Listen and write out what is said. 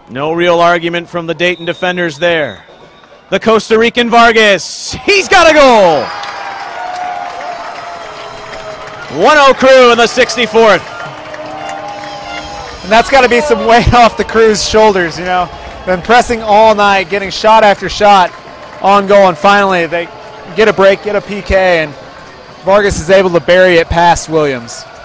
No real argument from the Dayton defenders there. The Costa Rican Vargas, he's got a goal! 1-0 Crew in the 64th. And that's got to be some weight off the Crew's shoulders, you know. Been pressing all night, getting shot after shot on goal, and finally they get a break, get a PK, and Vargas is able to bury it past Williams.